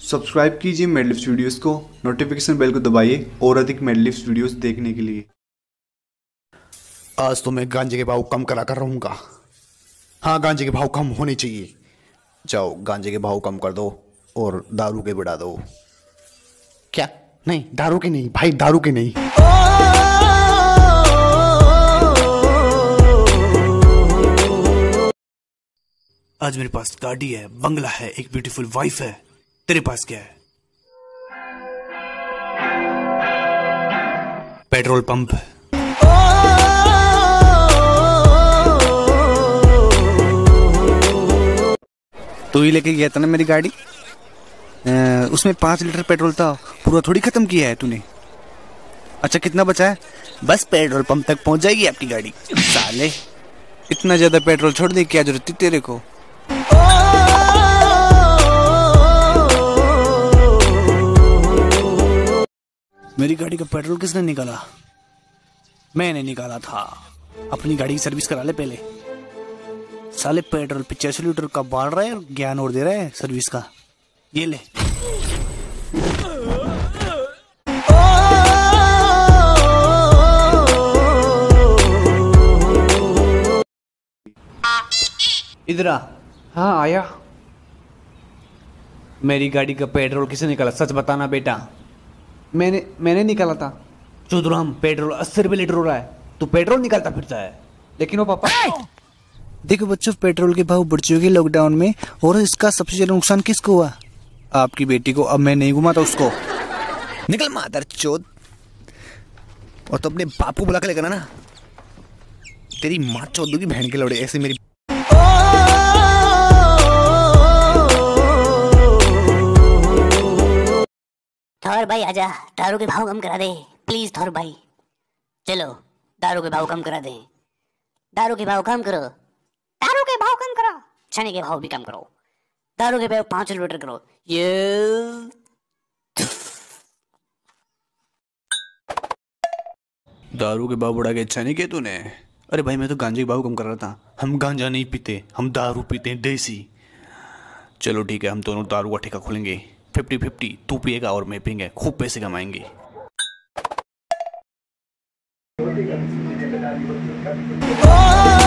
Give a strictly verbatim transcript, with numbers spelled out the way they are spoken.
Subscribe कीजिए Medlift videos को, notification bell को दबाइए और अधिक मेडलिफ्ट वीडियोस देखने के लिए। आज तो मैं गांजे के भाव कम करा कर रहूंगा। हाँ, गांजे के भाव कम होने चाहिए। जाओ गांजे के भाव कम कर दो और दारू के बढ़ा दो। क्या? नहीं, दारू के नहीं भाई, दारू के नहीं। आज मेरे पास गाड़ी है, बंगला है, एक ब्यूटीफुल वाइफ है। तेरे पास क्या है? Petrol pump. तू ही लेके गया था ना मेरी गाड़ी, आ, उसमें पांच लीटर पेट्रोल था, पूरा थोड़ी खत्म किया है तूने। अच्छा, कितना बचा है? बस पेट्रोल पंप तक पहुंच जाएगी आपकी गाड़ी। साले, इतना ज्यादा पेट्रोल छोड़ दे, क्या जरूरत थी तेरे को? मेरी गाड़ी का पेट्रोल किसने निकाला? मैंने निकाला था। अपनी गाड़ी की सर्विस करा ले पहले। साले पेट्रोल पिचासी लीटर का बाढ़ रहा है और ज्ञान और दे रहा है सर्विस का। ये ले। इधर आ। हाँ आया। मेरी गाड़ी का पेट्रोल किसने निकाला? सच बताना बेटा। मैंने मैंने निकाला था। चौधराम, पेट्रोल अस्सी रुपये लीटर हो रहा है, तू पेट्रोल निकालता फिरता है। लेकिन वो पापा, देखो बच्चों, पेट्रोल के भाव बढ़ चुके लॉकडाउन में, और इसका सबसे ज्यादा नुकसान किसको हुआ? आपकी बेटी को। अब मैं नहीं घुमाता उसको। निकल मादर चोद। और तो अपने बापू बुला के लेकर ना, तेरी माँ चौदह की बहन के लौड़े ऐसे मेरी। थौर भाई आजा, दारू के भाव कम करा दे प्लीज। थौर भाई चलो, दारू के भाव कम करा दे। दारू के भाव कम करो, दारू के भाव कम करो, चने के भाव भी कम करो, दारू के भाव पांच लीटर करो। ये दारू के भाव बढ़ा के अच्छा नहीं किया तूने। अरे भाई, मैं तो गांजे के भाव कम कर रहा था। हम गांजा नहीं पीते, हम दारू पीते हैं, देसी। चलो ठीक है, हम दोनों दारू का ठेका खोलेंगे। फिफ्टी फिफ्टी, तू पिएगा और मैं पिएंगे, खूब पैसे कमाएंगे। ओ